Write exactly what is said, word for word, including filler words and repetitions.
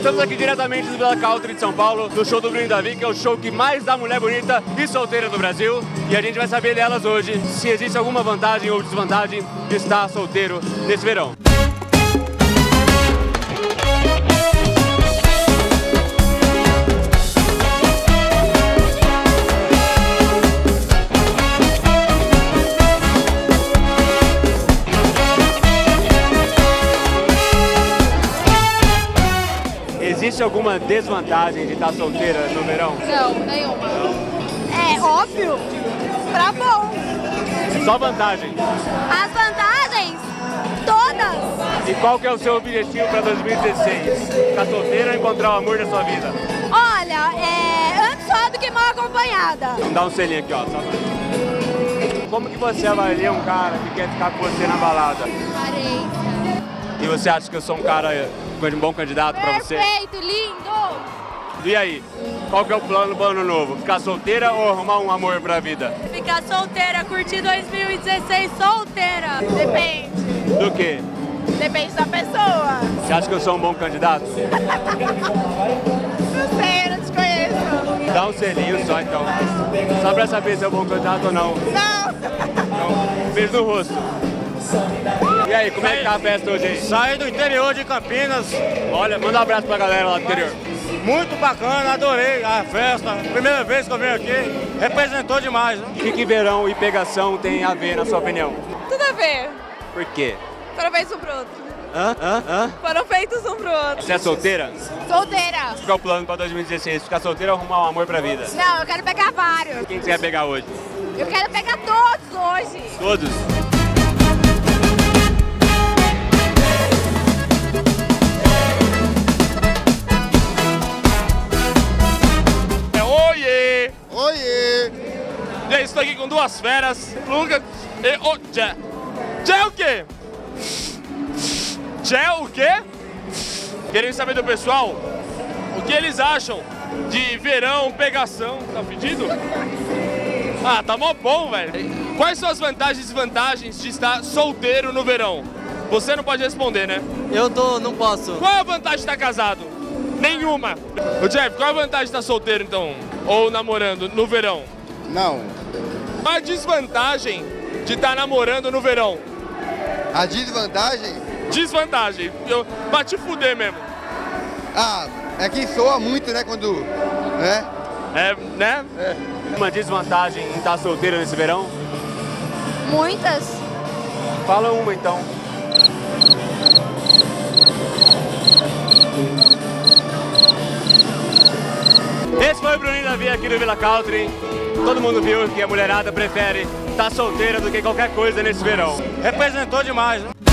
Estamos aqui diretamente do Vila Country de São Paulo, no show do Bruno e Davi, que é o show que mais dá mulher bonita e solteira do Brasil. E a gente vai saber delas hoje, se existe alguma vantagem ou desvantagem de estar solteiro nesse verão. Existe alguma desvantagem de estar solteira no verão? Não, nenhuma. É óbvio, pra bom. Só vantagem. As vantagens, todas. E qual que é o seu objetivo para dois mil e dezesseis? Ficar solteira ou encontrar o amor da sua vida? Olha, é antes só do que mal acompanhada. Vamos dar um selinho aqui, ó. Só... Como que você avalia um cara que quer ficar com você na balada? Aparência. E você acha que eu sou um cara, um bom candidato para você? Perfeito, lindo. E aí, qual que é o plano pro ano novo? Ficar solteira ou arrumar um amor pra vida? Ficar solteira, curtir dois mil e dezesseis solteira. Depende. Do quê? Depende da pessoa. Você acha que eu sou um bom candidato? Não sei, eu não te conheço. Dá um selinho só então. Só pra saber se é um bom candidato ou não. Não. Então, beijo no rosto. E aí, como é que tá a festa hoje aí? Saí do interior de Campinas. Olha, manda um abraço pra galera lá do interior. Muito bacana, adorei a festa. Primeira vez que eu venho aqui, representou demais. Né? O que, que verão e pegação tem a ver, na sua opinião? Tudo a ver. Por quê? Foram feitos um pro outro. Hã? Hã? Hã? Foram feitos um pro outro. Você é solteira? Solteira. Qual é o plano pra dois mil e dezesseis? Ficar solteira ou arrumar um amor pra vida? Não, eu quero pegar vários. Quem você quer pegar hoje? Eu quero pegar todos hoje. Todos? Oiê! E aí, estou aqui com duas feras, Lunga e o Jé. Jé é o quê? Jé o quê? Queremos saber do pessoal o que eles acham de verão, pegação. Tá pedindo? Ah, tá mó bom, velho. Quais são as vantagens e desvantagens de estar solteiro no verão? Você não pode responder, né? Eu tô, não posso. Qual é a vantagem de estar casado? Nenhuma. O Jeff, qual é a vantagem de estar solteiro, então? Ou namorando no verão? Não. Qual a desvantagem de estar namorando no verão? A desvantagem? Desvantagem. Eu, pra te fuder mesmo. Ah, é que soa muito, né, quando... né? É, né? É. Uma desvantagem em estar solteiro nesse verão? Muitas. Fala uma então. Esse foi o Bruno e Davi aqui do Vila Country. Todo mundo viu que a mulherada prefere estar solteira do que qualquer coisa nesse verão. Representou demais. Né?